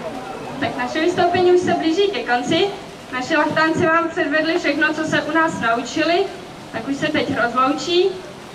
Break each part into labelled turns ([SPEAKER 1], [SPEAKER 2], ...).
[SPEAKER 1] Tak naše vystoupení už se blíží ke konci. Naši lachtánci vám předvedli všechno, co se u nás naučili, tak už se teď rozloučí.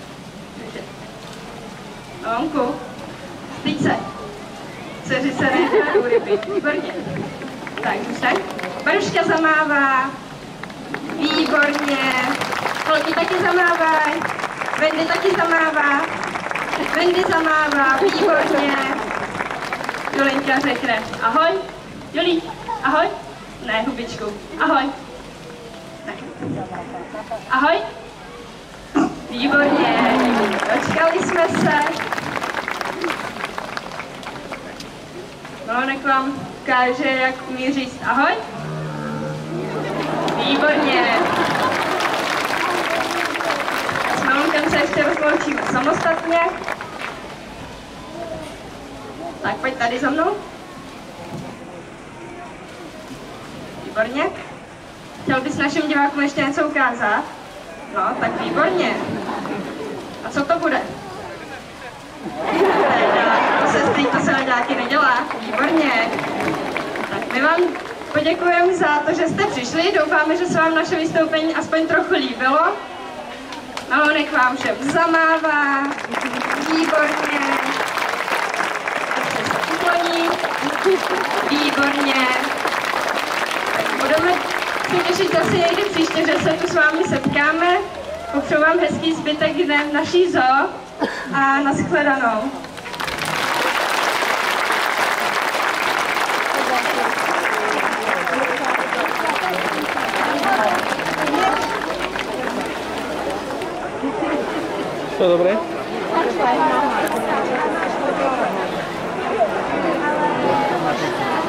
[SPEAKER 1] Lomku, styď se. Dceři se nehrajou ryby. Výborně. Tak, už tak. Baruška zamává. Výborně. Holky taky zamávaj. Wendy taky zamává. Wendy zamává. Výborně. Julinka řekne ahoj. Julí, ahoj. Ne, hubičku. Ahoj. Ne. Ahoj. Výborně. Dočkali jsme se. Malonek vám ukáže, jak umí říct ahoj. Výborně. S Malonkem se ještě rozloučíme samostatně. Tak pojď tady za mnou. Výborně. Chtěl bys našim divákům ještě něco ukázat? No, tak výborně. A co to bude? To se na děláky nedělá. Výborně. Tak my vám poděkujeme za to, že jste přišli. Doufáme, že se vám naše vystoupení aspoň trochu líbilo. Malonek vám všem zamává. Výborně. Tak se ukloní. Výborně. Tak budeme se těšit zase někdy příště, že se tu s vámi setkáme. Popřeju vám hezký zbytek dne v naší zoo a nashledanou.
[SPEAKER 2] To dobré?